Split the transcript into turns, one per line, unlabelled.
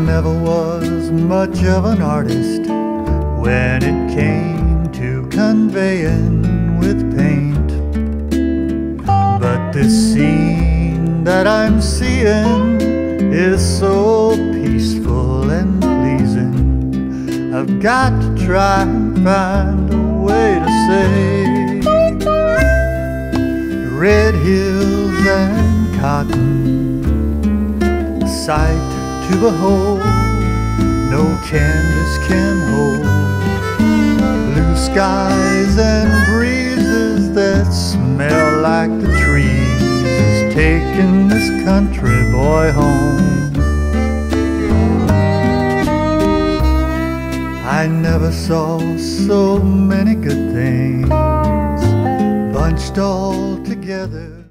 never was much of an artist when it came to conveying with paint. But this scene that I'm seeing is so peaceful and pleasing, I've got to try and find a way to say red hills and cotton, a sight to behold no canvas can hold, blue skies and breezes that smell like the trees is taking this country boy home. I never saw so many good things bunched all together.